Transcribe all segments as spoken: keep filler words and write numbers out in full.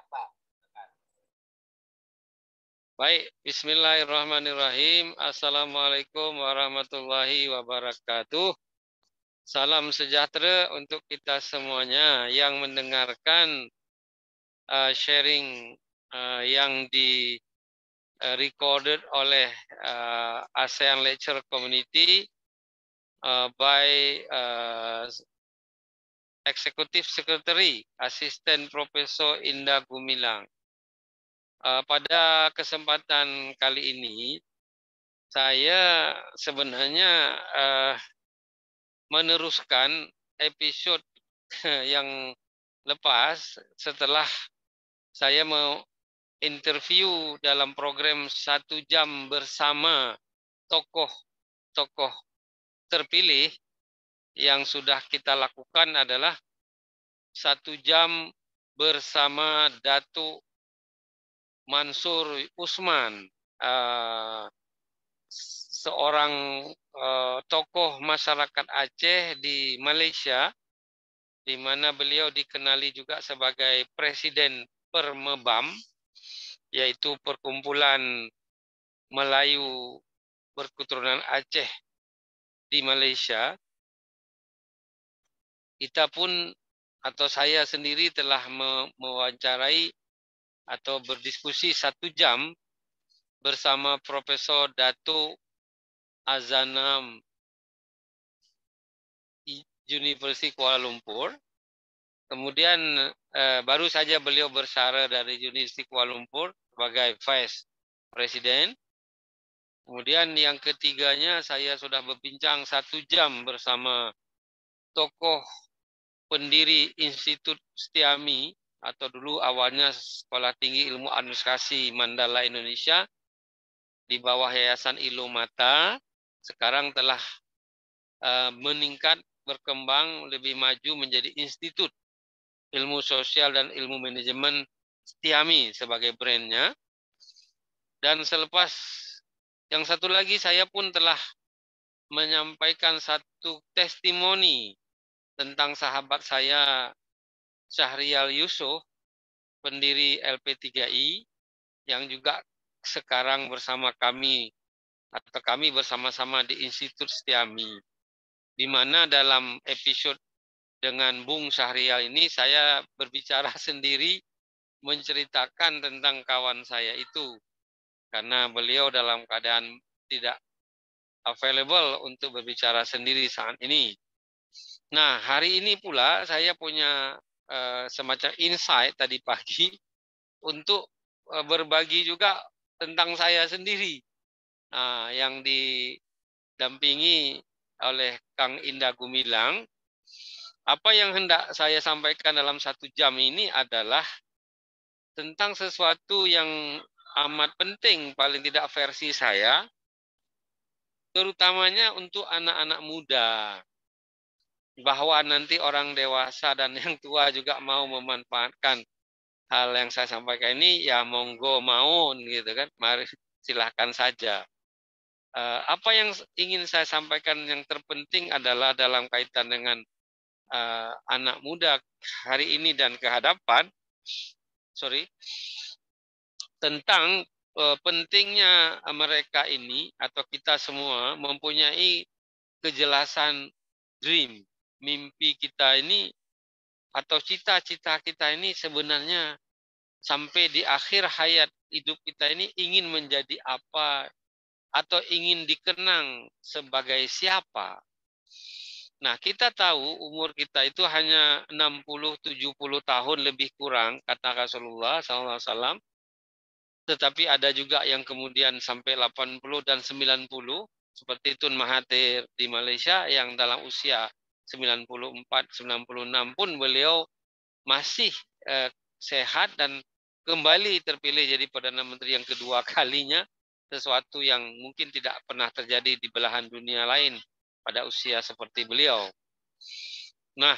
Baik, bismillahirrahmanirrahim. Assalamualaikum warahmatullahi wabarakatuh. Salam sejahtera untuk kita semuanya yang mendengarkan uh, sharing uh, yang di uh, recorded oleh uh, ASEAN Lecture Community uh, by uh, Executive Secretary, Asisten Profesor Indah Gumilang. Uh, pada kesempatan kali ini, saya sebenarnya uh, meneruskan episode yang lepas setelah saya mau interview dalam program satu jam bersama tokoh-tokoh terpilih. Yang sudah kita lakukan adalah satu jam bersama Datuk Mansur Usman, uh, seorang uh, tokoh masyarakat Aceh di Malaysia, di mana beliau dikenali juga sebagai Presiden Permebam, yaitu Perkumpulan Melayu Berketurunan Aceh di Malaysia. Kita pun atau saya sendiri telah mewawancarai atau berdiskusi satu jam bersama Profesor Datuk Azanam University Kuala Lumpur. Kemudian eh, baru saja beliau bersara dari University Kuala Lumpur sebagai Vice President. Kemudian yang ketiganya saya sudah berbincang satu jam bersama tokoh pendiri Institut Setiami atau dulu awalnya Sekolah Tinggi Ilmu Administrasi Mandala Indonesia di bawah Yayasan Ilumata, sekarang telah uh, meningkat, berkembang, lebih maju menjadi Institut Ilmu Sosial dan Ilmu Manajemen Setiami sebagai brandnya. Dan selepas yang satu lagi, saya pun telah menyampaikan satu testimoni tentang sahabat saya Syahrial Yusuf, pendiri L P tiga I, yang juga sekarang bersama kami atau kami bersama-sama di Institut Setiami, di mana dalam episode dengan Bung Syahrial ini saya berbicara sendiri menceritakan tentang kawan saya itu, karena beliau dalam keadaan tidak available untuk berbicara sendiri saat ini. Nah, hari ini pula saya punya uh, semacam insight tadi pagi untuk uh, berbagi juga tentang saya sendiri, uh, yang didampingi oleh Kang Indah Gumilang. Apa yang hendak saya sampaikan dalam satu jam ini adalah tentang sesuatu yang amat penting, paling tidak versi saya, terutamanya untuk anak-anak muda. Bahwa nanti orang dewasa dan yang tua juga mau memanfaatkan hal yang saya sampaikan ini, ya monggo mau gitu kan, mari silahkan saja. Uh, apa yang ingin saya sampaikan yang terpenting adalah dalam kaitan dengan uh, anak muda hari ini dan ke hadapan, sorry, tentang uh, pentingnya mereka ini atau kita semua mempunyai kejelasan dream, mimpi kita ini atau cita-cita kita ini sebenarnya sampai di akhir hayat hidup kita ini ingin menjadi apa atau ingin dikenang sebagai siapa. Nah, kita tahu umur kita itu hanya enam puluh tujuh puluh tahun lebih kurang, kata Rasulullah shallallahu alaihi wasallam. Tetapi ada juga yang kemudian sampai delapan puluh dan sembilan puluh, seperti Tun Mahathir di Malaysia yang dalam usia sembilan puluh empat, sembilan puluh enam pun beliau masih eh, sehat dan kembali terpilih jadi Perdana Menteri yang kedua kalinya, sesuatu yang mungkin tidak pernah terjadi di belahan dunia lain pada usia seperti beliau. Nah,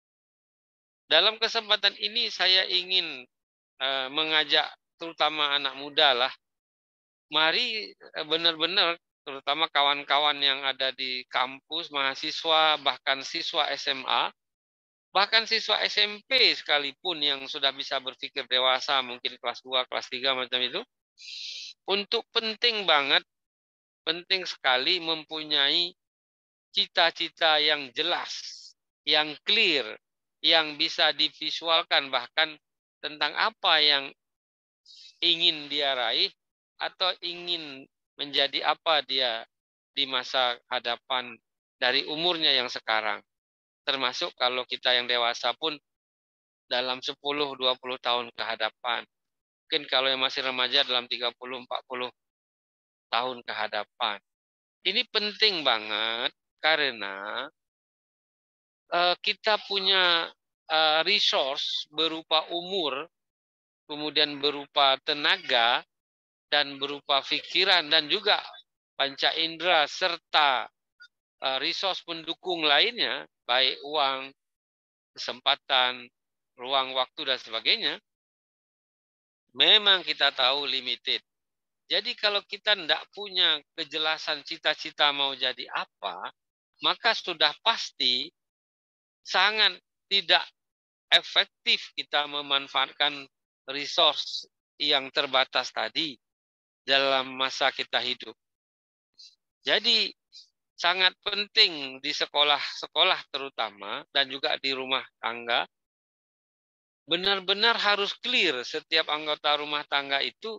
dalam kesempatan ini saya ingin eh, mengajak terutama anak muda lah, mari benar-benar terutama kawan-kawan yang ada di kampus, mahasiswa, bahkan siswa S M A, Bahkan siswa S M P sekalipun yang sudah bisa berpikir dewasa, mungkin kelas dua, kelas tiga macam itu, untuk penting banget, penting sekali mempunyai cita-cita yang jelas, yang clear, yang bisa divisualkan bahkan tentang apa yang ingin dia raih atau ingin menjadi apa dia di masa hadapan dari umurnya yang sekarang. Termasuk kalau kita yang dewasa pun dalam sepuluh dua puluh tahun ke hadapan. Mungkin kalau yang masih remaja dalam tiga puluh empat puluh tahun ke hadapan. Ini penting banget karena uh, kita punya uh, resource berupa umur, kemudian berupa tenaga, dan berupa pikiran, dan juga panca indera, serta uh, resource pendukung lainnya, baik uang, kesempatan, ruang waktu, dan sebagainya, memang kita tahu limited. Jadi kalau kita tidak punya kejelasan cita-cita mau jadi apa, maka sudah pasti sangat tidak efektif kita memanfaatkan resource yang terbatas tadi dalam masa kita hidup. Jadi sangat penting di sekolah-sekolah terutama dan juga di rumah tangga, benar-benar harus clear setiap anggota rumah tangga itu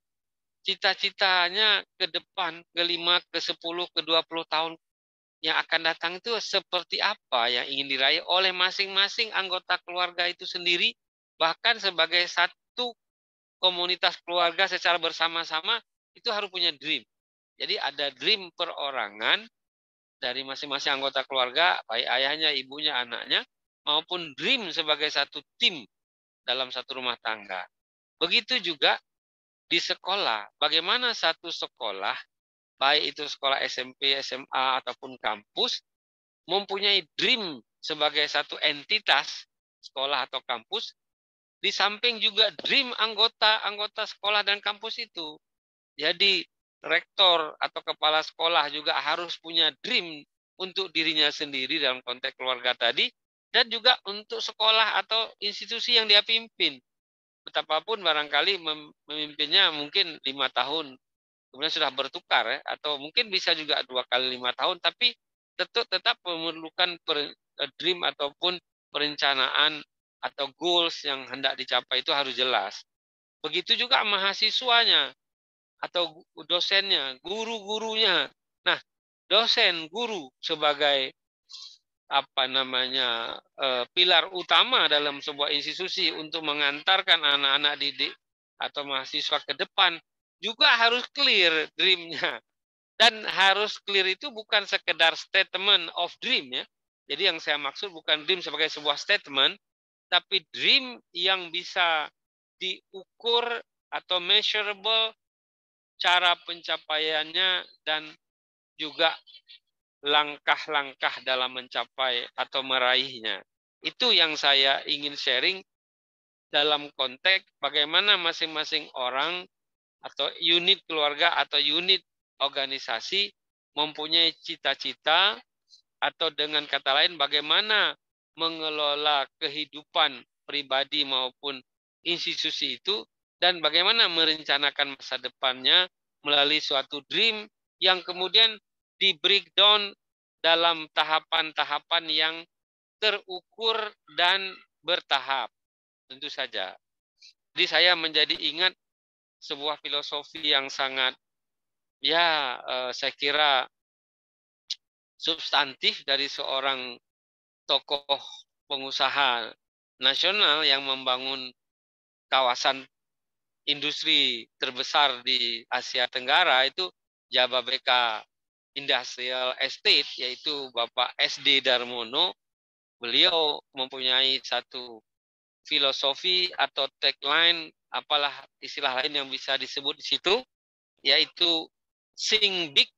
cita-citanya ke depan, ke lima, ke sepuluh, ke dua puluh tahun yang akan datang itu seperti apa yang ingin diraih oleh masing-masing anggota keluarga itu sendiri, bahkan sebagai satu komunitas keluarga secara bersama-sama itu harus punya dream. Jadi ada dream perorangan dari masing-masing anggota keluarga, baik ayahnya, ibunya, anaknya, maupun dream sebagai satu tim dalam satu rumah tangga. Begitu juga di sekolah, bagaimana satu sekolah, baik itu sekolah S M P, S M A, ataupun kampus, mempunyai dream sebagai satu entitas sekolah atau kampus, di samping juga dream anggota-anggota sekolah dan kampus itu. Jadi rektor atau kepala sekolah juga harus punya dream untuk dirinya sendiri dalam konteks keluarga tadi, dan juga untuk sekolah atau institusi yang dia pimpin. Betapapun barangkali memimpinnya mungkin lima tahun, kemudian sudah bertukar ya, atau mungkin bisa juga dua kali lima tahun, tapi tetap tetap memerlukan per, dream ataupun perencanaan atau goals yang hendak dicapai itu harus jelas. Begitu juga mahasiswanya atau dosennya, guru-gurunya. Nah, dosen, guru sebagai apa namanya eh, pilar utama dalam sebuah institusi untuk mengantarkan anak-anak didik atau mahasiswa ke depan juga harus clear dream-nya, dan harus clear itu bukan sekedar statement of dream ya. Jadi yang saya maksud bukan dream sebagai sebuah statement, tapi dream yang bisa diukur atau measurable cara pencapaiannya dan juga langkah-langkah dalam mencapai atau meraihnya. Itu yang saya ingin sharing dalam konteks bagaimana masing-masing orang atau unit keluarga atau unit organisasi mempunyai cita-cita, atau dengan kata lain bagaimana mengelola kehidupan pribadi maupun institusi itu, dan bagaimana merencanakan masa depannya melalui suatu dream yang kemudian di breakdown dalam tahapan-tahapan yang terukur dan bertahap, tentu saja. Jadi saya menjadi ingat sebuah filosofi yang sangat, ya eh, saya kira substantif dari seorang tokoh pengusaha nasional yang membangun kawasan industri terbesar di Asia Tenggara, itu Jababeka Industrial Estate, yaitu Bapak S D Darmono. Beliau mempunyai satu filosofi atau tagline, apalah istilah lain yang bisa disebut di situ, yaitu think big,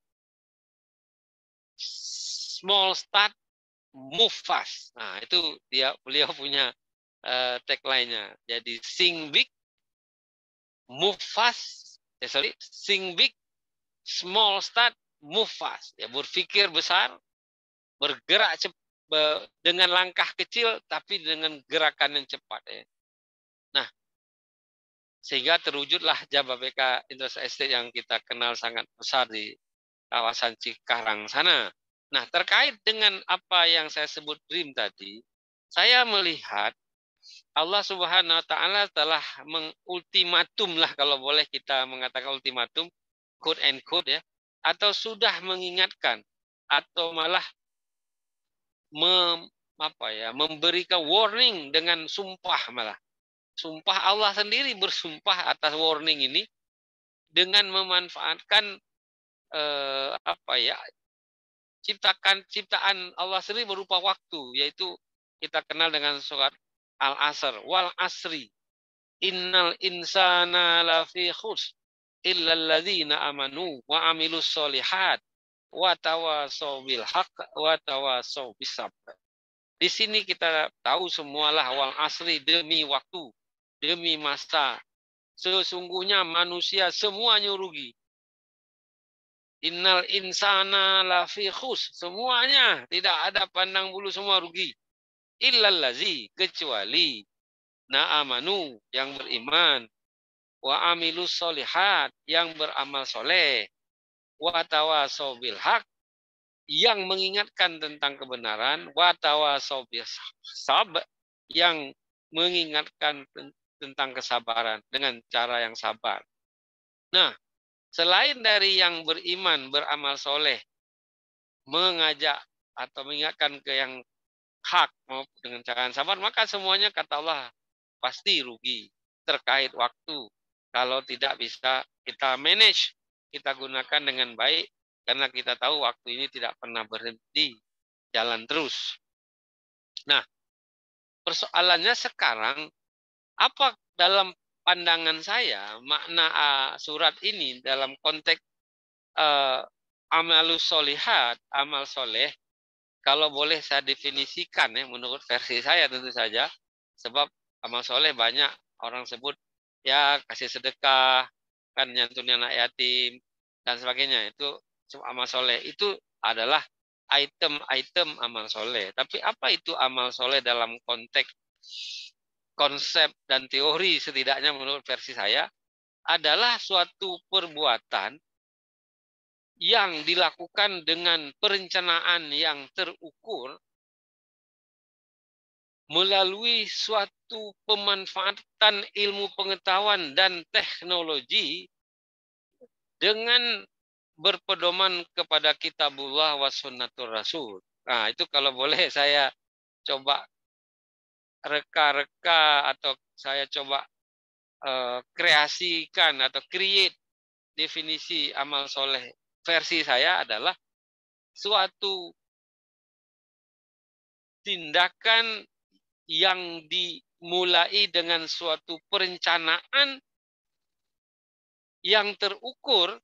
small start, move fast. Nah, itu dia beliau punya uh, tagline-nya. Jadi think big, move fast. Eh, sorry, think big, small start, move fast. Ya, berpikir besar, bergerak cepat, dengan langkah kecil tapi dengan gerakan yang cepat. Ya. Nah, sehingga terwujudlah Jababeka Industrial Estate yang kita kenal sangat besar di kawasan Cikarang sana. Nah, terkait dengan apa yang saya sebut dream tadi, saya melihat Allah Subhanahu wa taala telah mengultimatum lah, kalau boleh kita mengatakan ultimatum, quote and quote ya, atau sudah mengingatkan atau malah mem, apa ya, memberikan warning dengan sumpah malah. Sumpah Allah sendiri bersumpah atas warning ini dengan memanfaatkan eh, apa ya, ciptakan ciptaan Allah sendiri berupa waktu, yaitu kita kenal dengan surat Al-Asr, wal asri innal insana lafi khus illal ladzina amanu wa amilus solihat wa tawasaw bil haqq wa tawasaw bis sabr. Di sini kita tahu semualah wal asri, demi waktu, demi masa. Sesungguhnya manusia semuanya rugi. Innal insana lafi khus, semuanya, tidak ada pandang bulu, semua rugi. Illal ladzi, kecuali na'amanu, yang beriman, wa amilus solihat, yang beramal soleh, wa tawasaw bil haq, yang mengingatkan tentang kebenaran, wa tawasaw bis sabr, yang mengingatkan tentang kesabaran dengan cara yang sabar. Nah, selain dari yang beriman, beramal soleh, mengajak atau mengingatkan ke yang hak maupun dengan cara yang sabar, maka semuanya kata Allah pasti rugi terkait waktu. Kalau tidak bisa kita manage, kita gunakan dengan baik, karena kita tahu waktu ini tidak pernah berhenti, jalan terus. Nah, persoalannya sekarang, apa dalam pandangan saya makna uh, surat ini dalam konteks uh, amalus solihat, amal soleh, kalau boleh saya definisikan ya, menurut versi saya tentu saja, sebab amal soleh banyak orang sebut ya kasih sedekah, kan nyantuni anak yatim dan sebagainya, itu amal soleh. Itu adalah item-item amal soleh. Tapi apa itu amal soleh dalam konteks konsep dan teori, setidaknya menurut versi saya, adalah suatu perbuatan yang dilakukan dengan perencanaan yang terukur melalui suatu pemanfaatan ilmu pengetahuan dan teknologi dengan berpedoman kepada kitabullah wa sunnatur rasul. Nah, itu kalau boleh saya coba reka-reka atau saya coba uh, kreasikan atau create definisi amal soleh. Versi saya adalah suatu tindakan yang dimulai dengan suatu perencanaan yang terukur,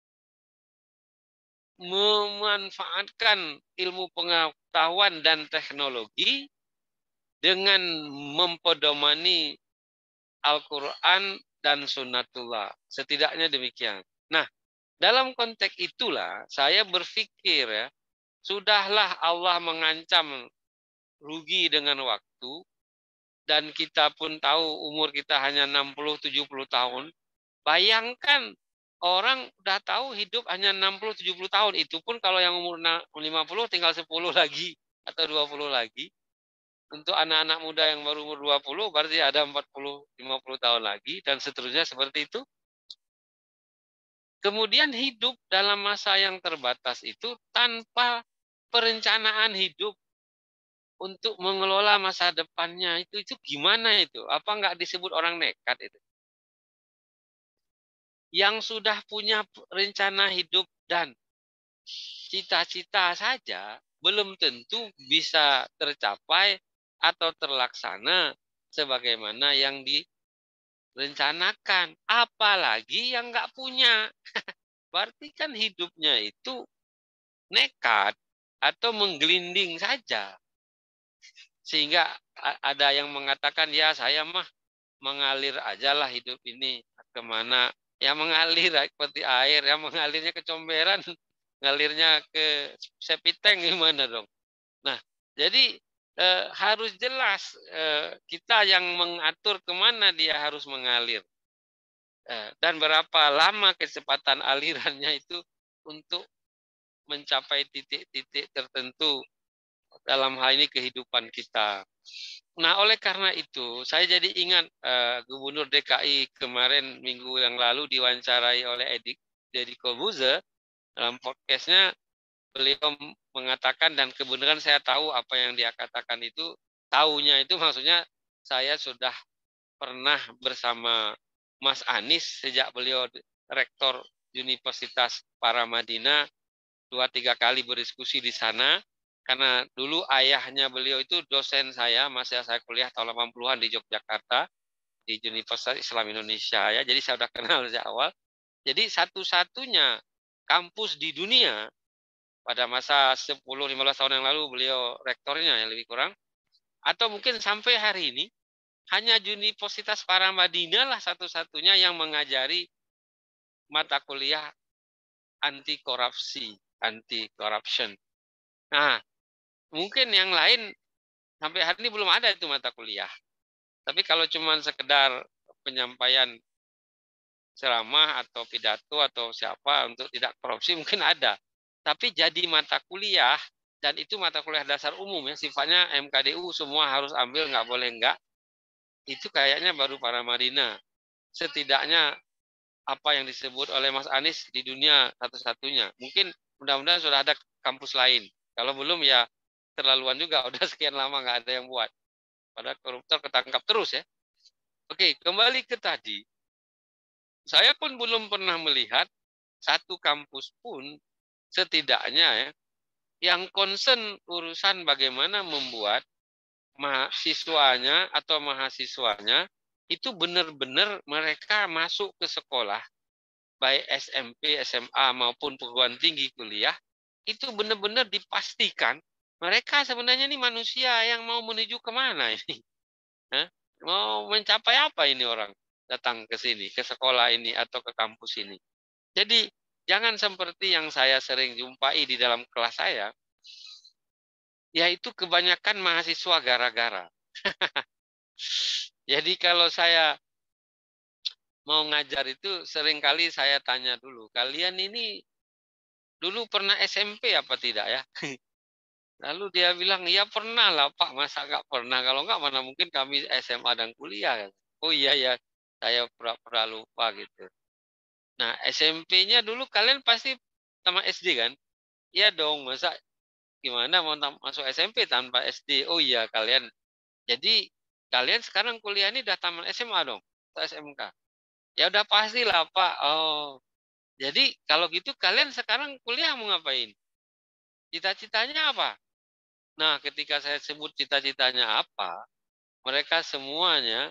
memanfaatkan ilmu pengetahuan dan teknologi dengan mempedomani Al-Quran dan Sunnatullah. Setidaknya demikian. Nah, dalam konteks itulah saya berpikir ya, sudahlah Allah mengancam rugi dengan waktu, dan kita pun tahu umur kita hanya enam puluh tujuh puluh tahun. Bayangkan orang udah tahu hidup hanya enam puluh tujuh puluh tahun, itu pun kalau yang umur lima puluh tinggal sepuluh lagi atau dua puluh lagi. Untuk anak-anak muda yang baru umur dua puluh berarti ada empat puluh lima puluh tahun lagi dan seterusnya seperti itu. Kemudian hidup dalam masa yang terbatas itu tanpa perencanaan hidup untuk mengelola masa depannya, itu itu gimana itu? Apa nggak disebut orang nekat itu? Yang sudah punya rencana hidup dan cita-cita saja belum tentu bisa tercapai atau terlaksana sebagaimana yang direncanakan. Apalagi yang nggak punya. Berarti kan hidupnya itu nekat atau menggelinding saja. Sehingga ada yang mengatakan, ya saya mah mengalir aja lah hidup ini. Kemana? Ya mengalir seperti air. Ya mengalirnya ke comberan, ngalirnya ke sepiteng gimana dong? Nah, Jadi eh, harus jelas eh, kita yang mengatur kemana dia harus mengalir. Eh, dan berapa lama kecepatan alirannya itu untuk mencapai titik-titik tertentu dalam hal ini kehidupan kita. Nah, oleh karena itu, saya jadi ingat eh, Gubernur D K I kemarin minggu yang lalu diwawancarai oleh Edi, Deddy Corbuzier dalam podcastnya, beliau mengatakan, dan kebenaran saya tahu apa yang dia katakan itu, tahunya itu maksudnya saya sudah pernah bersama Mas Anies sejak beliau rektor Universitas Paramadina, dua tiga kali berdiskusi di sana, karena dulu ayahnya beliau itu dosen saya, masa saya kuliah tahun delapan puluhan di Yogyakarta, di Universitas Islam Indonesia ya. Jadi saya sudah kenal sejak awal. Jadi satu-satunya kampus di dunia pada masa sepuluh lima belas tahun yang lalu beliau rektornya yang lebih kurang, atau mungkin sampai hari ini hanya Universitas Paramadina lah satu-satunya yang mengajari mata kuliah anti korupsi, anti corruption. Nah, mungkin yang lain sampai hari ini belum ada itu mata kuliah. Tapi kalau cuma sekedar penyampaian ceramah atau pidato atau siapa untuk tidak korupsi mungkin ada. Tapi jadi mata kuliah, dan itu mata kuliah dasar umum ya, sifatnya M K D U semua harus ambil, nggak boleh enggak. Itu kayaknya baru Paramadina. Setidaknya apa yang disebut oleh Mas Anies di dunia satu-satunya. Mungkin mudah-mudahan sudah ada kampus lain. Kalau belum ya terlaluan juga, udah sekian lama nggak ada yang buat. Padahal koruptor ketangkap terus ya. Oke, kembali ke tadi. Saya pun belum pernah melihat satu kampus pun setidaknya ya yang concern urusan bagaimana membuat mahasiswanya atau mahasiswanya itu benar-benar mereka masuk ke sekolah, baik S M P, S M A maupun perguruan tinggi kuliah, itu benar-benar dipastikan mereka sebenarnya ini manusia yang mau menuju kemana ini. Hah? Mau mencapai apa ini orang datang ke sini, ke sekolah ini atau ke kampus ini. Jadi jangan seperti yang saya sering jumpai di dalam kelas saya, yaitu kebanyakan mahasiswa gara-gara. Jadi kalau saya mau ngajar itu seringkali saya tanya dulu, kalian ini dulu pernah S M P apa tidak ya? Lalu dia bilang, ya pernah lah Pak, masa nggak pernah? Kalau nggak mana mungkin kami S M A dan kuliah. Oh iya ya, saya pura-pura lupa gitu. Nah S M P-nya dulu kalian pasti sama S D kan? Iya dong, masa gimana mau masuk S M P tanpa S D? Oh iya kalian. Jadi kalian sekarang kuliah ini udah taman S M A dong, atau S M K? Ya udah pastilah Pak. Oh, jadi kalau gitu kalian sekarang kuliah mau ngapain? Cita-citanya apa? Nah, ketika saya sebut cita-citanya apa, mereka semuanya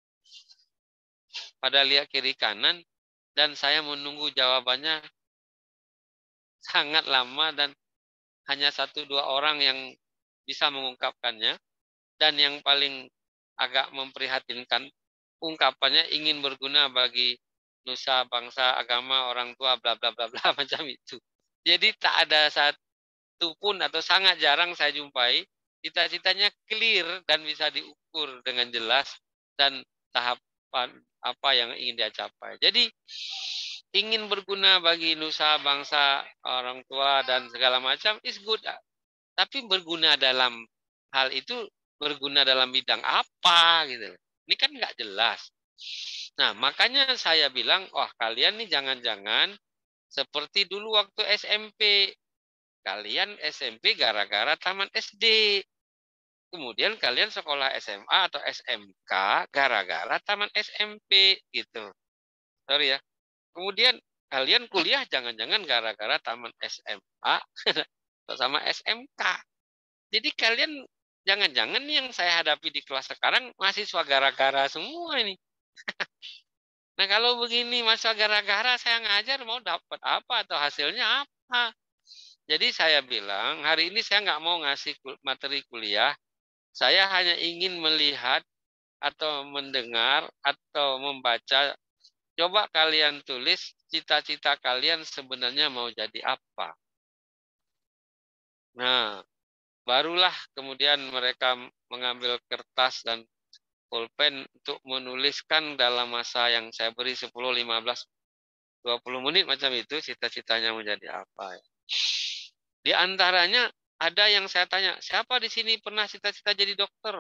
pada lihat kiri kanan, dan saya menunggu jawabannya sangat lama, dan hanya satu dua orang yang bisa mengungkapkannya. Dan yang paling agak memprihatinkan, ungkapannya ingin berguna bagi nusa, bangsa, agama, orang tua, bla bla bla bla macam itu. Jadi tak ada satu pun atau sangat jarang saya jumpai cita-citanya clear dan bisa diukur dengan jelas dan tahapan apa yang ingin dia capai. Jadi ingin berguna bagi nusa, bangsa, orang tua dan segala macam is good. Tapi berguna dalam hal itu, berguna dalam bidang apa gitu. Ini kan nggak jelas. Nah, makanya saya bilang, wah kalian nih jangan-jangan seperti dulu waktu S M P. Kalian S M P gara-gara taman S D. Kemudian kalian sekolah S M A atau S M K gara-gara taman S M P gitu. Sorry ya. Kemudian kalian kuliah jangan-jangan gara-gara taman S M A atau sama S M K. Jadi kalian jangan-jangan yang saya hadapi di kelas sekarang mahasiswa gara-gara semua ini. Nah kalau begini mahasiswa gara-gara saya ngajar mau dapat apa atau hasilnya apa? Jadi saya bilang hari ini saya nggak mau ngasih materi kuliah. Saya hanya ingin melihat atau mendengar atau membaca. Coba kalian tulis cita-cita kalian sebenarnya mau jadi apa. Nah, barulah kemudian mereka mengambil kertas dan pulpen untuk menuliskan dalam masa yang saya beri sepuluh, lima belas, dua puluh menit macam itu, cita-citanya menjadi apa. Ya. Di antaranya ada yang saya tanya, siapa di sini pernah cita-cita jadi dokter?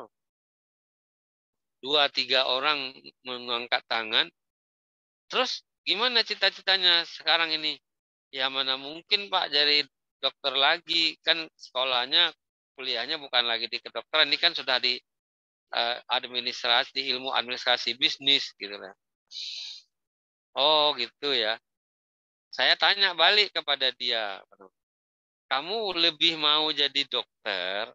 Dua, tiga orang mengangkat tangan. Terus gimana cita-citanya sekarang ini? Ya mana mungkin Pak jadi dokter lagi, kan sekolahnya, kuliahnya bukan lagi di kedokteran, ini kan sudah di uh, administrasi, di ilmu administrasi bisnis gitu lah. Oh gitu ya. Saya tanya balik kepada dia, kamu lebih mau jadi dokter,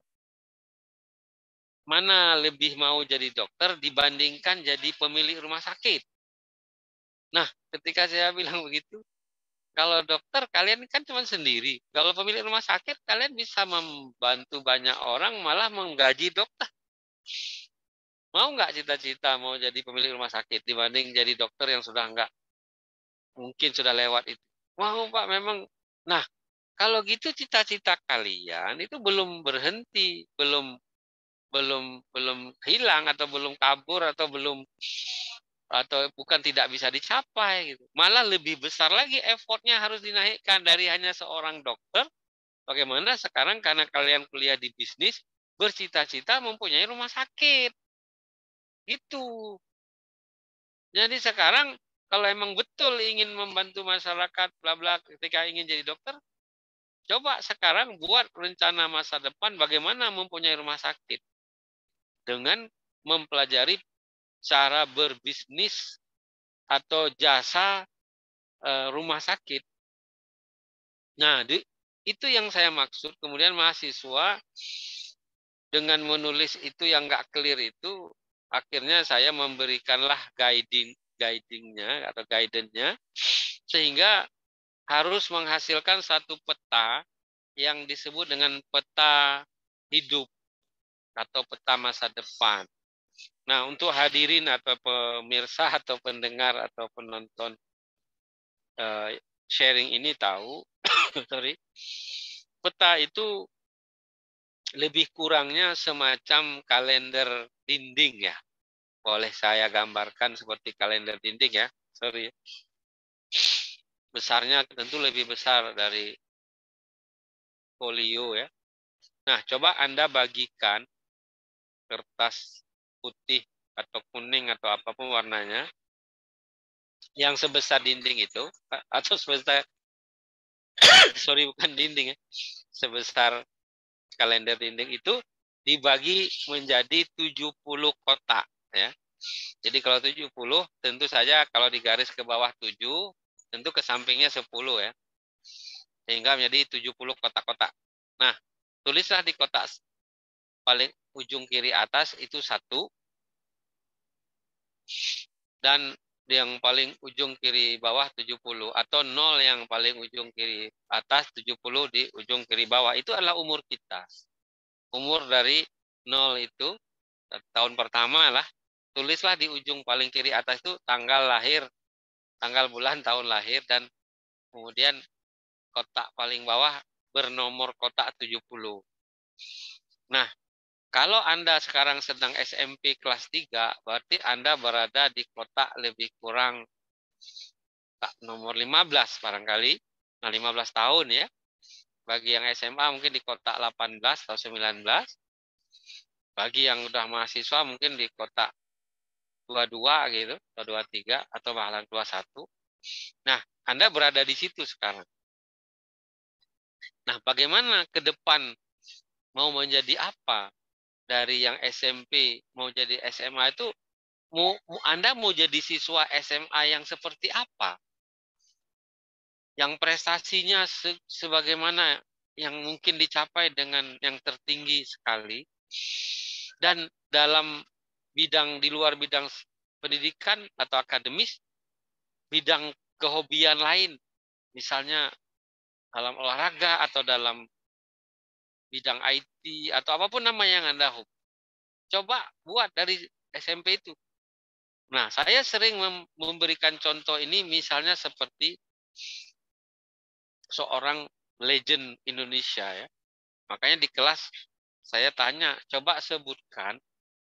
mana lebih mau jadi dokter dibandingkan jadi pemilik rumah sakit? Nah, ketika saya bilang begitu, kalau dokter kalian kan cuma sendiri. Kalau pemilik rumah sakit kalian bisa membantu banyak orang, malah menggaji dokter. Mau nggak cita-cita mau jadi pemilik rumah sakit dibanding jadi dokter yang sudah nggak mungkin sudah lewat itu? Mau Pak memang. Nah, kalau gitu cita-cita kalian itu belum berhenti, belum belum belum hilang atau belum kabur atau belum atau bukan tidak bisa dicapai gitu. Malah lebih besar lagi effortnya harus dinaikkan dari hanya seorang dokter. Bagaimana sekarang karena kalian kuliah di bisnis, bercita-cita mempunyai rumah sakit. Gitu. Jadi sekarang kalau emang betul ingin membantu masyarakat, bla bla, ketika ingin jadi dokter, coba sekarang buat rencana masa depan bagaimana mempunyai rumah sakit dengan mempelajari cara berbisnis atau jasa e, rumah sakit. Nah, di, itu yang saya maksud. Kemudian mahasiswa dengan menulis itu yang nggak clear itu, akhirnya saya memberikanlah guiding guidingnya atau guidance-nya, sehingga harus menghasilkan satu peta yang disebut dengan peta hidup atau peta masa depan. Nah, untuk hadirin atau pemirsa atau pendengar atau penonton uh, sharing ini tahu, sorry, peta itu lebih kurangnya semacam kalender dinding ya. Boleh saya gambarkan seperti kalender dinding ya, sorry. Besarnya tentu lebih besar dari folio ya. Nah, coba Anda bagikan kertas putih atau kuning atau apapun warnanya yang sebesar dinding itu, atau sebesar sorry bukan dinding ya, sebesar kalender dinding itu dibagi menjadi tujuh puluh kotak ya. Jadi kalau tujuh puluh tentu saja kalau digaris ke bawah tujuh, tentu ke sampingnya sepuluh ya. Sehingga menjadi tujuh puluh kotak-kotak. Nah, tulislah di kotak paling ujung kiri atas itu satu, dan yang paling ujung kiri bawah tujuh puluh, atau nol yang paling ujung kiri atas, tujuh puluh di ujung kiri bawah. Itu adalah umur kita. Umur dari nol itu, tahun pertama lah, tulislah di ujung paling kiri atas itu tanggal lahir, tanggal bulan tahun lahir, dan kemudian kotak paling bawah bernomor kotak tujuh puluh. Nah, kalau Anda sekarang sedang S M P kelas tiga, berarti Anda berada di kotak lebih kurang nomor lima belas barangkali. Nah, lima belas tahun ya. Bagi yang S M A mungkin di kotak delapan belas atau sembilan belas. Bagi yang udah mahasiswa mungkin di kotak dua puluh dua gitu, atau dua puluh tiga, atau bahkan dua puluh satu. Nah, Anda berada di situ sekarang. Nah, bagaimana ke depan mau menjadi apa? Dari yang S M P mau jadi S M A itu, mau Anda mau jadi siswa S M A yang seperti apa? Yang prestasinya se sebagaimana yang mungkin dicapai dengan yang tertinggi sekali, dan dalam bidang di luar bidang pendidikan atau akademis, bidang kehobian lain, misalnya dalam olahraga atau dalam bidang I T atau apapun nama yang Anda hobi. Coba buat dari S M P itu. Nah, saya sering memberikan contoh ini misalnya seperti seorang legend Indonesia ya. Makanya di kelas saya tanya, coba sebutkan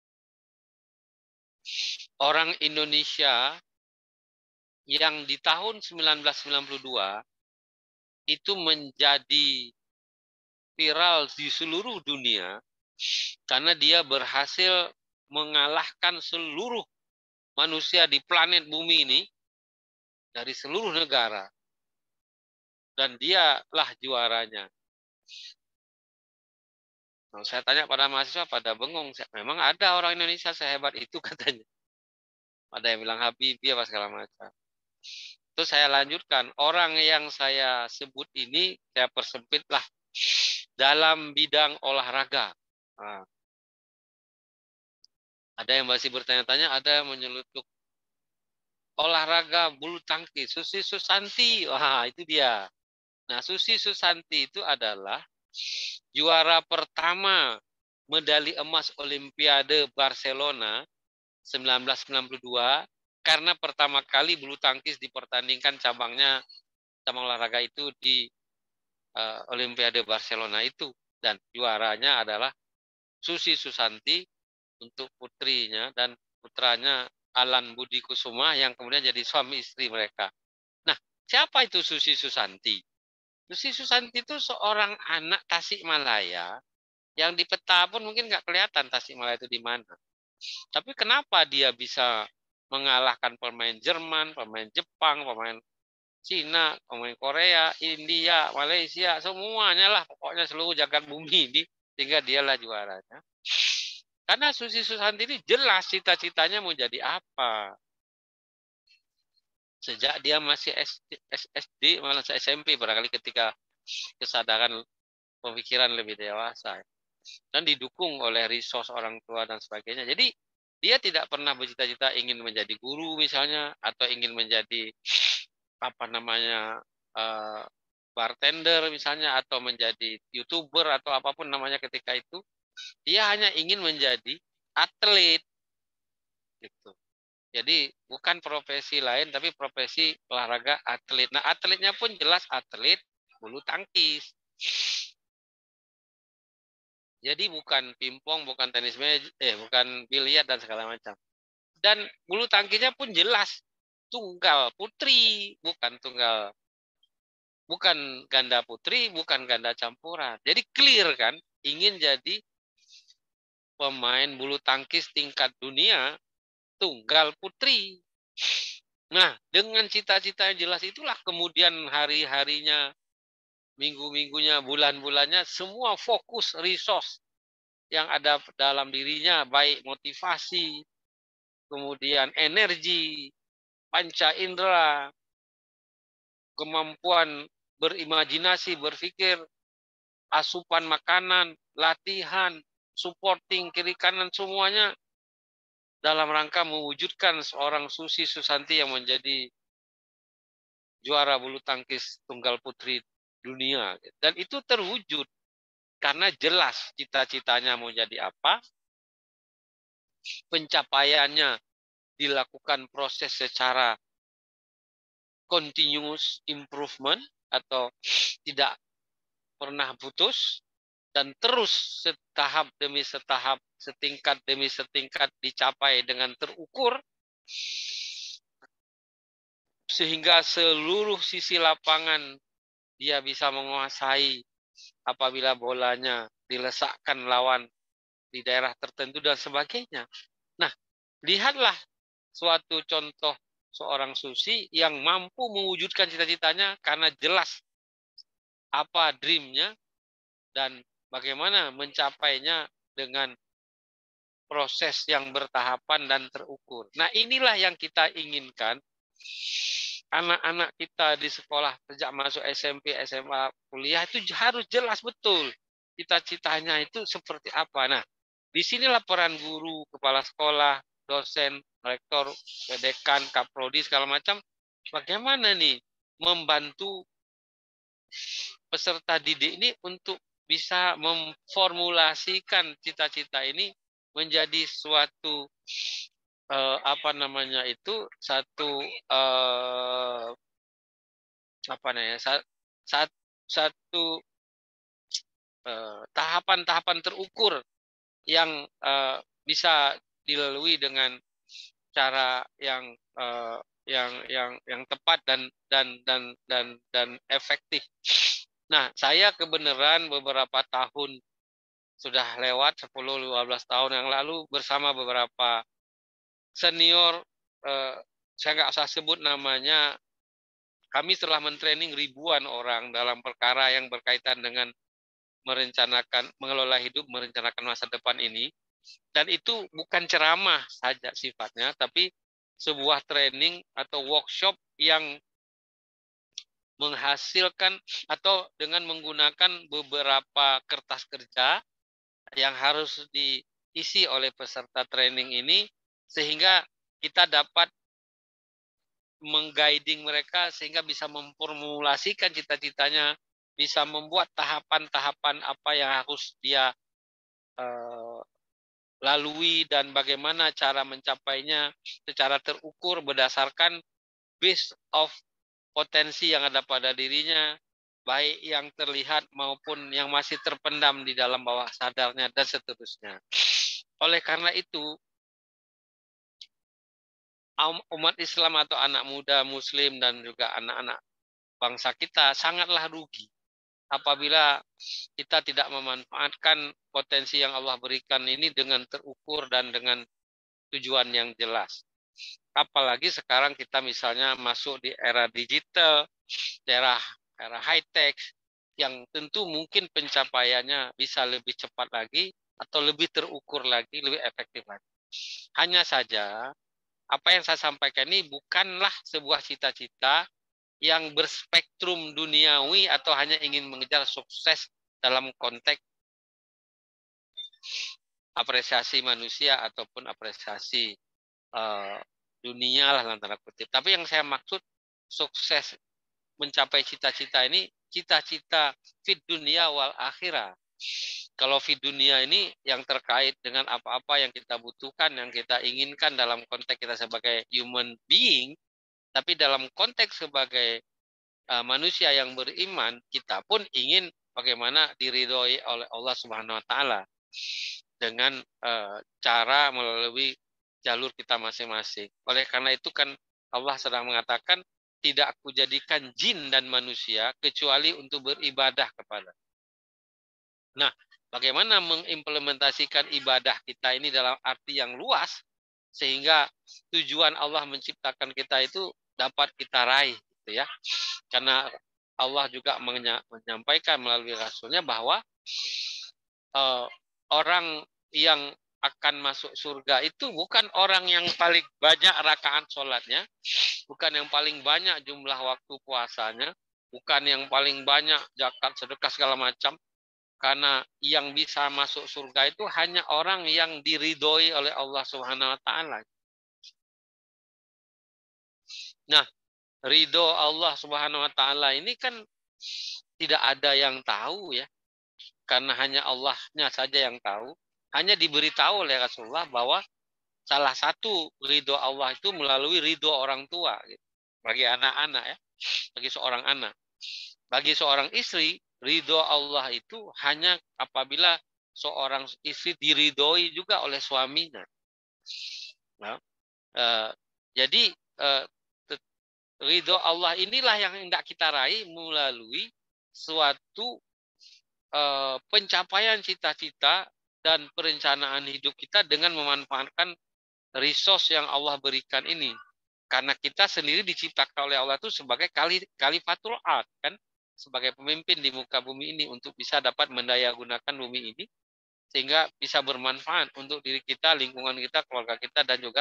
orang Indonesia yang di tahun seribu sembilan ratus sembilan puluh dua itu menjadi viral di seluruh dunia karena dia berhasil mengalahkan seluruh manusia di planet bumi ini dari seluruh negara. Dan dialah juaranya. Nah, saya tanya pada mahasiswa, pada bengong. Memang ada orang Indonesia sehebat itu katanya. Ada yang bilang Habibie apa segala macam. Terus saya lanjutkan. Orang yang saya sebut ini saya persempit lah dalam bidang olahraga. Nah, ada yang masih bertanya-tanya, ada yang menyelutuk olahraga bulu tangkis, Susi Susanti. Wah, itu dia. Nah, Susi Susanti itu adalah juara pertama medali emas Olimpiade Barcelona seribu sembilan ratus sembilan puluh dua karena pertama kali bulu tangkis dipertandingkan cabangnya cabang olahraga itu di uh, Olimpiade Barcelona itu, dan juaranya adalah Susi Susanti untuk putrinya dan putranya Alan Budi Kusuma yang kemudian jadi suami istri mereka. Nah, siapa itu Susi Susanti? Susi Susanti itu seorang anak Tasikmalaya yang di peta pun mungkin nggak kelihatan Tasikmalaya itu di mana. Tapi kenapa dia bisa mengalahkan pemain Jerman, pemain Jepang, pemain Cina, pemain Korea, India, Malaysia, semuanya lah, pokoknya seluruh jagat bumi ini, sehingga dialah juaranya. Karena Susi Susanti ini jelas cita-citanya mau jadi apa. Sejak dia masih S D, malah S M P barangkali ketika kesadaran pemikiran lebih dewasa. Dan didukung oleh resource orang tua dan sebagainya. Jadi dia tidak pernah bercita-cita ingin menjadi guru misalnya, atau ingin menjadi apa namanya uh, bartender misalnya, atau menjadi YouTuber atau apapun namanya ketika itu. Dia hanya ingin menjadi atlet gitu. Jadi bukan profesi lain, tapi profesi olahraga atlet. Nah, atletnya pun jelas atlet bulu tangkis. Jadi bukan pingpong, bukan tenis meja, eh bukan biliar dan segala macam. Dan bulu tangkisnya pun jelas tunggal putri, bukan tunggal, bukan ganda putri, bukan ganda campuran. Jadi clear kan, ingin jadi pemain bulu tangkis tingkat dunia tunggal putri. Nah, dengan cita-cita yang jelas itulah kemudian hari-harinya, minggu-minggunya, bulan-bulannya, semua fokus resource yang ada dalam dirinya, baik motivasi, kemudian energi, panca indera, kemampuan berimajinasi, berpikir, asupan makanan, latihan, supporting kiri kanan, semuanya dalam rangka mewujudkan seorang Susi Susanti yang menjadi juara bulu tangkis tunggal putri dunia. Dan itu terwujud karena jelas cita-citanya mau jadi apa, pencapaiannya dilakukan proses secara continuous improvement atau tidak pernah putus, dan terus setahap demi setahap, setingkat demi setingkat dicapai dengan terukur, sehingga seluruh sisi lapangan dia bisa menguasai apabila bolanya dilesakkan lawan di daerah tertentu dan sebagainya. Nah, lihatlah suatu contoh seorang Susi yang mampu mewujudkan cita-citanya karena jelas apa dreamnya dan bagaimana mencapainya dengan proses yang bertahapan dan terukur. Nah, inilah yang kita inginkan. Anak-anak kita di sekolah sejak masuk S M P, S M A, kuliah itu harus jelas betul cita-citanya itu seperti apa. Nah, disinilah peran guru, kepala sekolah, dosen, rektor, dekan, kaprodi, segala macam. Bagaimana nih membantu peserta didik ini untuk bisa memformulasikan cita-cita ini menjadi suatu eh, apa namanya itu satu eh, apa namanya satu, satu tahapan-tahapan terukur yang uh, bisa dilalui dengan cara yang uh, yang yang yang tepat dan dan dan dan dan efektif. Nah, saya kebenaran beberapa tahun sudah lewat sepuluh lima belas tahun yang lalu bersama beberapa senior, uh, saya nggak usah sebut namanya, kami telah mentraining ribuan orang dalam perkara yang berkaitan dengan merencanakan, mengelola hidup, merencanakan masa depan ini. Dan itu bukan ceramah saja sifatnya, tapi sebuah training atau workshop yang menghasilkan atau dengan menggunakan beberapa kertas kerja yang harus diisi oleh peserta training ini, sehingga kita dapat mengguiding mereka sehingga bisa memformulasikan cita-citanya, bisa membuat tahapan-tahapan apa yang harus dia uh, lalui dan bagaimana cara mencapainya secara terukur berdasarkan base of potensi yang ada pada dirinya, baik yang terlihat maupun yang masih terpendam di dalam bawah sadarnya dan seterusnya. Oleh karena itu, umat Islam atau anak muda Muslim dan juga anak-anak bangsa kita sangatlah rugi apabila kita tidak memanfaatkan potensi yang Allah berikan ini dengan terukur dan dengan tujuan yang jelas. Apalagi sekarang kita misalnya masuk di era digital, era era high tech, yang tentu mungkin pencapaiannya bisa lebih cepat lagi atau lebih terukur lagi, lebih efektif lagi. Hanya saja apa yang saya sampaikan ini bukanlah sebuah cita-cita yang berspektrum duniawi atau hanya ingin mengejar sukses dalam konteks apresiasi manusia ataupun apresiasi uh, dunia lah antara kutip. Tapi yang saya maksud sukses mencapai cita-cita ini cita-cita fit dunia wal akhirah. Kalau fit dunia ini yang terkait dengan apa-apa yang kita butuhkan, yang kita inginkan dalam konteks kita sebagai human being, tapi dalam konteks sebagai uh, manusia yang beriman, kita pun ingin bagaimana diridhoi oleh Allah Subhanahu wa taala dengan uh, cara melalui jalur kita masing-masing. Oleh karena itu kan Allah sedang mengatakan tidak aku jadikan jin dan manusia kecuali untuk beribadah kepada. Nah, bagaimana mengimplementasikan ibadah kita ini dalam arti yang luas sehingga tujuan Allah menciptakan kita itu dapat kita raih, gitu ya. Karena Allah juga menyampaikan melalui Rasulnya bahwa uh, orang yang akan masuk surga itu bukan orang yang paling banyak rakaat sholatnya, bukan yang paling banyak jumlah waktu puasanya, bukan yang paling banyak zakat, sedekah segala macam. Karena yang bisa masuk surga itu hanya orang yang diridhoi oleh Allah Subhanahu wa taala. Nah, ridho Allah Subhanahu wa taala ini kan tidak ada yang tahu ya. Karena hanya Allahnya saja yang tahu. Hanya diberitahu oleh Rasulullah bahwa salah satu ridho Allah itu melalui ridho orang tua gitu. Bagi anak-anak ya, bagi seorang anak. Bagi seorang istri, ridho Allah itu hanya apabila seorang istri diridhoi juga oleh suaminya. Nah, eh, jadi eh, ridho Allah inilah yang hendak kita raih melalui suatu eh, pencapaian cita-cita dan perencanaan hidup kita dengan memanfaatkan resource yang Allah berikan ini. Karena kita sendiri diciptakan oleh Allah itu sebagai kali, kalifatul ard, kan? Sebagai pemimpin di muka bumi ini untuk bisa dapat mendaya gunakan bumi ini sehingga bisa bermanfaat untuk diri kita, lingkungan kita, keluarga kita dan juga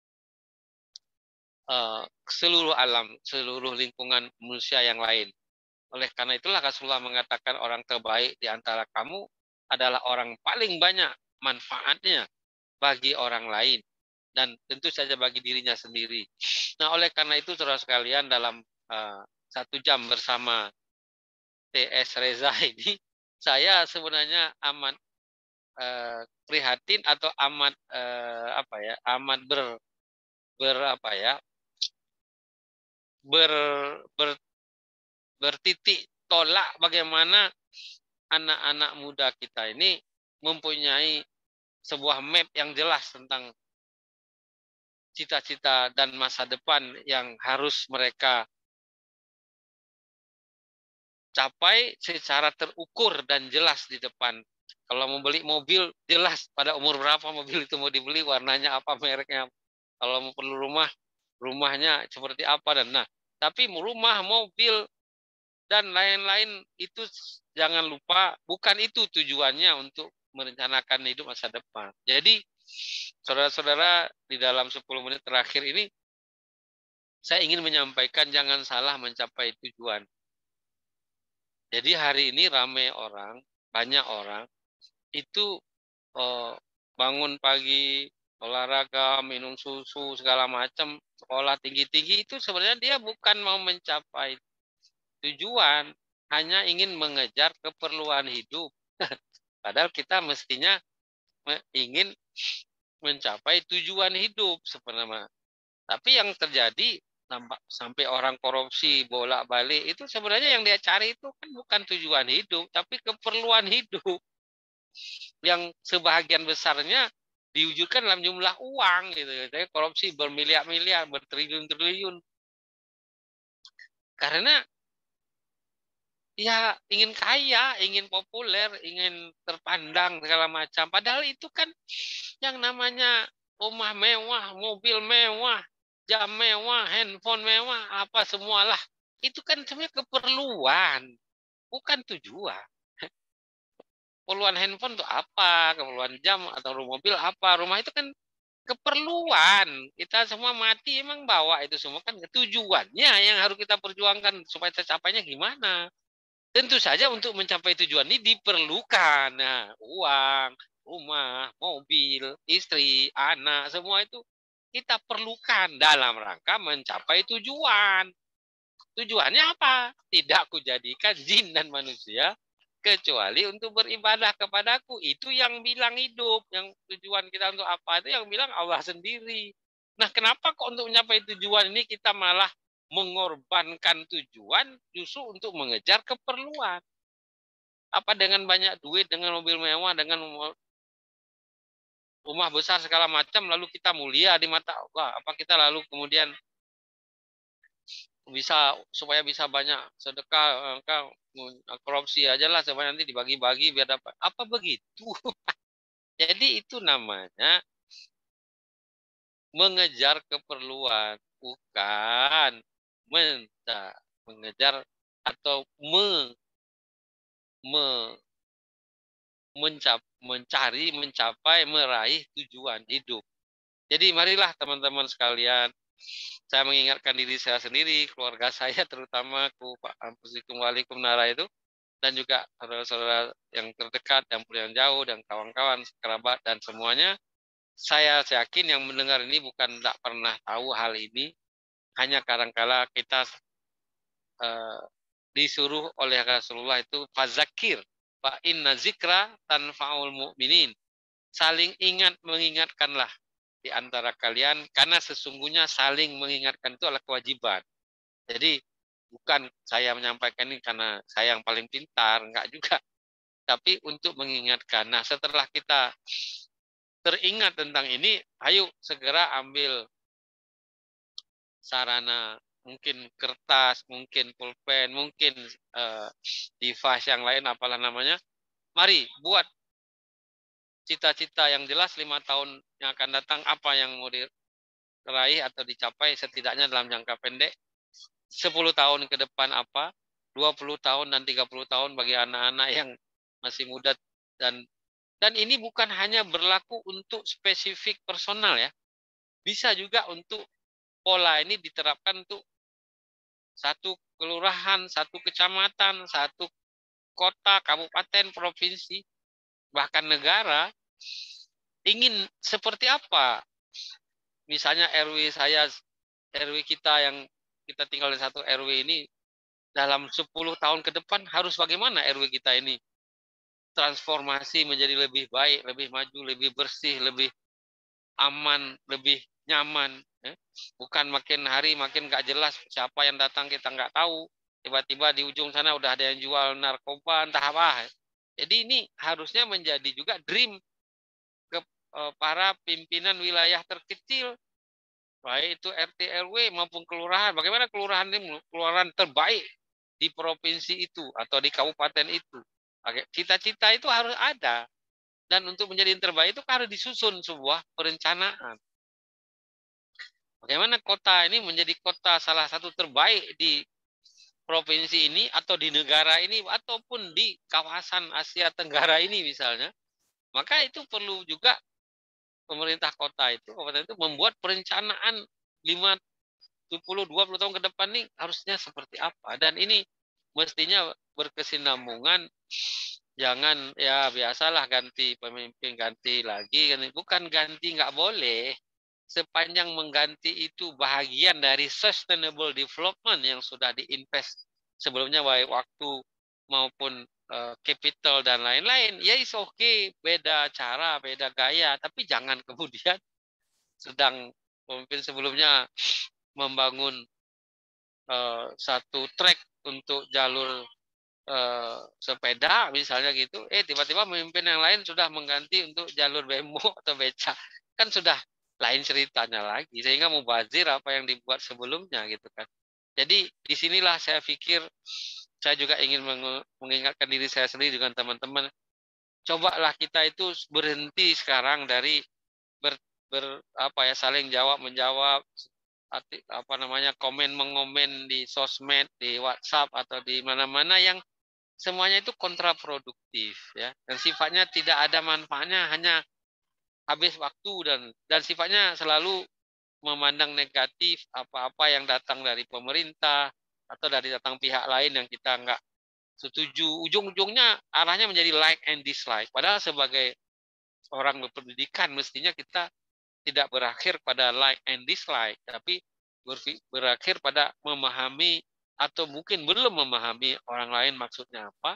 uh, seluruh alam, seluruh lingkungan manusia yang lain. Oleh karena itulah Rasulullah mengatakan orang terbaik di antara kamu adalah orang paling banyak manfaatnya bagi orang lain dan tentu saja bagi dirinya sendiri. Nah, oleh karena itu saudara sekalian dalam uh, satu jam bersama T S Reza ini, saya sebenarnya amat uh, prihatin atau amat uh, apa ya, amat ber, ber apa ya, ber, ber bertitik tolak bagaimana anak-anak muda kita ini mempunyai sebuah map yang jelas tentang cita-cita dan masa depan yang harus mereka capai secara terukur dan jelas di depan. Kalau mau beli mobil, jelas pada umur berapa mobil itu mau dibeli, warnanya apa, mereknya. Kalau mau perlu rumah, rumahnya seperti apa. Dan nah, tapi rumah, mobil, dan lain-lain itu jangan lupa, bukan itu tujuannya untuk merencanakan hidup masa depan. Jadi, saudara-saudara, di dalam sepuluh menit terakhir ini, saya ingin menyampaikan jangan salah mencapai tujuan. Jadi hari ini ramai orang, banyak orang, itu oh, bangun pagi, olahraga, minum susu, segala macam, sekolah tinggi-tinggi, itu sebenarnya dia bukan mau mencapai tujuan, hanya ingin mengejar keperluan hidup. Padahal kita mestinya ingin mencapai tujuan hidup sebenarnya. Tapi yang terjadi sampai orang korupsi bolak-balik itu sebenarnya yang dia cari itu kan bukan tujuan hidup, tapi keperluan hidup. Yang sebahagian besarnya diwujudkan dalam jumlah uang gitu. Jadi korupsi bermiliar-miliar, bertriliun-triliun. Karena ya ingin kaya, ingin populer, ingin terpandang segala macam. Padahal itu kan yang namanya rumah mewah, mobil mewah, jam mewah, handphone mewah, apa semualah. Itu kan sebenarnya keperluan, bukan tujuan. Keperluan handphone itu apa? Keperluan jam atau mobil apa? Rumah itu kan keperluan. Kita semua mati emang bawa itu semua kan tujuannya yang harus kita perjuangkan supaya tercapainya gimana. Tentu saja untuk mencapai tujuan ini diperlukan nah, uang, rumah, mobil, istri, anak, semua itu kita perlukan dalam rangka mencapai tujuan. Tujuannya apa? Tidak kujadikan jin dan manusia kecuali untuk beribadah kepadaku. Itu yang bilang hidup, yang tujuan kita untuk apa itu yang bilang Allah sendiri. Nah, kenapa kok untuk mencapai tujuan ini kita malah mengorbankan tujuan justru untuk mengejar keperluan? Apa dengan banyak duit, dengan mobil mewah, dengan rumah besar segala macam, lalu kita mulia di mata Allah? Apa kita lalu kemudian bisa supaya bisa banyak sedekah, engkau korupsi aja lah supaya nanti dibagi-bagi biar dapat? Apa begitu? Jadi itu namanya mengejar keperluan, bukan mengejar atau me, me, mencap, mencari, mencapai, meraih tujuan hidup. Jadi marilah teman-teman sekalian, saya mengingatkan diri saya sendiri, keluarga saya terutama, ku Pak Ampusikum Walikum Nara itu, dan juga saudara-saudara yang terdekat, dan yang jauh, dan kawan-kawan, kerabat, dan semuanya. Saya yakin yang mendengar ini bukan tidak pernah tahu hal ini, hanya kadang-kala kita uh, disuruh oleh Rasulullah itu fazakir, fa inna zikra tanfa'ul mu'minin. Saling ingat mengingatkanlah di antara kalian, karena sesungguhnya saling mengingatkan itu adalah kewajiban. Jadi bukan saya menyampaikan ini karena saya yang paling pintar, enggak juga. Tapi untuk mengingatkan. Nah, setelah kita teringat tentang ini, ayo segera ambil sarana, mungkin kertas, mungkin pulpen, mungkin uh, device yang lain, apalah namanya. Mari buat cita-cita yang jelas lima tahun yang akan datang, apa yang mau diraih atau dicapai setidaknya dalam jangka pendek. sepuluh tahun ke depan apa, dua puluh tahun dan tiga puluh tahun bagi anak-anak yang masih muda. Dan dan ini bukan hanya berlaku untuk spesifik personal ya. Bisa juga untuk pola ini diterapkan untuk satu kelurahan, satu kecamatan, satu kota, kabupaten, provinsi, bahkan negara. Ingin seperti apa? Misalnya R W saya, R W kita yang kita tinggal di satu R W ini, dalam sepuluh tahun ke depan harus bagaimana R W kita ini? Transformasi menjadi lebih baik, lebih maju, lebih bersih, lebih aman, lebih nyaman. Ya. Bukan makin hari makin gak jelas siapa yang datang kita nggak tahu. Tiba-tiba di ujung sana udah ada yang jual narkoba, entah apa. Jadi ini harusnya menjadi juga dream ke eh, para pimpinan wilayah terkecil, baik itu R T R W maupun kelurahan. Bagaimana kelurahan ini kelurahan terbaik di provinsi itu atau di kabupaten itu. Cita-cita itu harus ada. Dan untuk menjadi yang terbaik itu harus disusun sebuah perencanaan. Bagaimana kota ini menjadi kota salah satu terbaik di provinsi ini atau di negara ini ataupun di kawasan Asia Tenggara ini misalnya, maka itu perlu juga pemerintah kota itu, kabupaten itu membuat perencanaan lima puluh dua puluh tahun ke depan nih harusnya seperti apa. Dan ini mestinya berkesinambungan, jangan ya biasalah ganti pemimpin ganti lagi, bukan ganti nggak boleh, sepanjang mengganti itu bahagian dari sustainable development yang sudah diinvest sebelumnya baik waktu maupun uh, capital dan lain-lain, ya is oke, okay. Beda cara, beda gaya, tapi jangan kemudian sedang pemimpin sebelumnya membangun uh, satu track untuk jalur uh, sepeda misalnya gitu, eh tiba-tiba pemimpin yang lain sudah mengganti untuk jalur bemo atau beca, kan sudah lain ceritanya lagi, sehingga mubazir apa yang dibuat sebelumnya gitu kan. Jadi disinilah saya pikir saya juga ingin mengingatkan diri saya sendiri dengan teman-teman, cobalah kita itu berhenti sekarang dari ber, ber apa ya saling jawab menjawab, apa namanya komen mengomen di sosmed, di WhatsApp atau di mana-mana yang semuanya itu kontraproduktif ya, dan sifatnya tidak ada manfaatnya, hanya habis waktu dan dan sifatnya selalu memandang negatif apa-apa yang datang dari pemerintah atau dari datang pihak lain yang kita nggak setuju. Ujung-ujungnya arahnya menjadi like and dislike. Padahal sebagai orang berpendidikan mestinya kita tidak berakhir pada like and dislike, tapi berakhir pada memahami atau mungkin belum memahami orang lain maksudnya apa,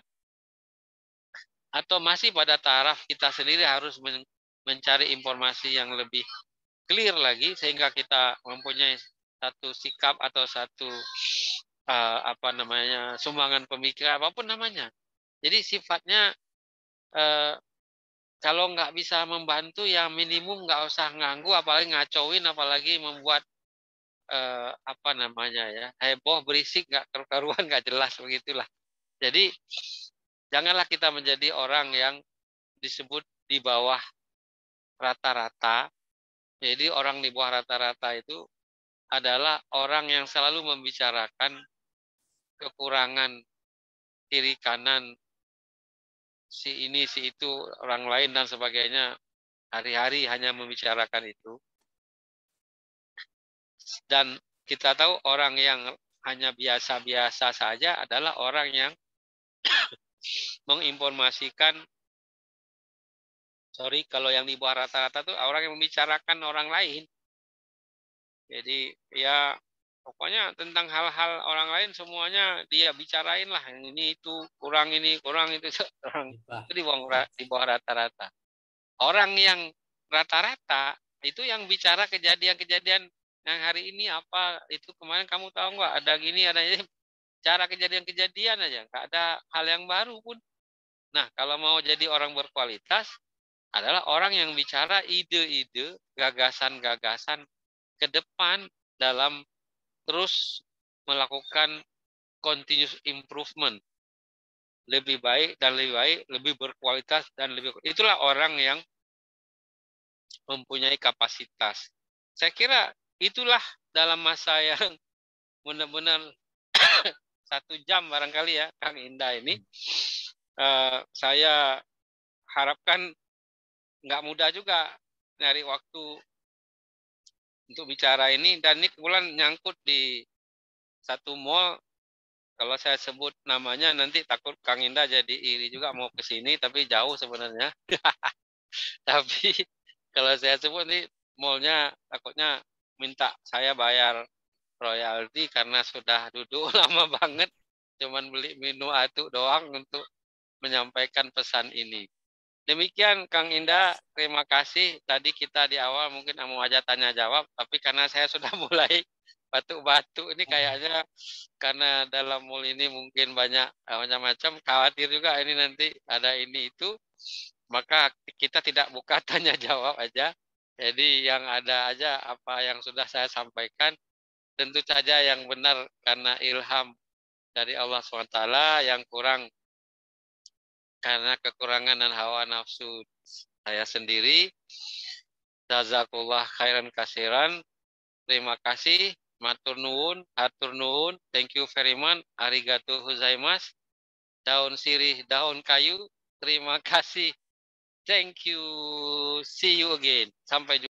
atau masih pada taraf kita sendiri harus mencari informasi yang lebih clear lagi sehingga kita mempunyai satu sikap atau satu uh, apa namanya sumbangan pemikiran apapun namanya. Jadi sifatnya uh, kalau nggak bisa membantu ya minimum nggak usah nganggu, apalagi ngacauin, apalagi membuat uh, apa namanya ya heboh, berisik, nggak karuan, nggak jelas begitulah. Jadi janganlah kita menjadi orang yang disebut di bawah rata-rata. Jadi orang di bawah rata-rata itu adalah orang yang selalu membicarakan kekurangan kiri kanan si ini si itu orang lain dan sebagainya, hari-hari hanya membicarakan itu. Dan kita tahu orang yang hanya biasa-biasa saja adalah orang yang menginformasikan, sorry kalau yang di bawah rata-rata itu orang yang membicarakan orang lain. Jadi ya pokoknya tentang hal-hal orang lain semuanya dia bicarain lah, ini itu kurang, ini kurang, itu orang itu di bawah di bawah rata-rata. Orang yang rata-rata itu yang bicara kejadian-kejadian yang hari ini apa, itu kemarin kamu tahu nggak ada gini, ada ini, cara kejadian-kejadian aja, nggak ada hal yang baru pun. Nah kalau mau jadi orang berkualitas adalah orang yang bicara ide-ide, gagasan-gagasan ke depan dalam terus melakukan continuous improvement, lebih baik dan lebih baik, lebih berkualitas dan lebih, itulah orang yang mempunyai kapasitas. Saya kira itulah dalam masa yang benar-benar satu jam barangkali ya Kang Indah ini, uh, saya harapkan nggak mudah juga nyari waktu untuk bicara ini, dan ini kebetulan nyangkut di satu mall. Kalau saya sebut namanya nanti takut Kang Indah jadi iri juga mau ke sini, tapi jauh sebenarnya. Tapi kalau saya sebut nih mallnya takutnya minta saya bayar royalti karena sudah duduk lama banget, cuman beli minum atu doang untuk menyampaikan pesan ini. Demikian Kang Indah, terima kasih. Tadi kita di awal mungkin mau aja tanya jawab, tapi karena saya sudah mulai batuk-batuk ini kayaknya karena dalam mall ini mungkin banyak eh, macam-macam, khawatir juga ini nanti ada ini itu, maka kita tidak buka tanya jawab aja. Jadi yang ada aja apa yang sudah saya sampaikan, tentu saja yang benar karena ilham dari Allah subhanahu wa taala, yang kurang karena kekurangan dan hawa nafsu saya sendiri. Jazakallah khairan kasiran. Terima kasih. Matur nuwun, hatur nuwun. Thank you very much. Arigatou gozaimasu. Daun sirih, daun kayu. Terima kasih. Thank you. See you again. Sampai jumpa.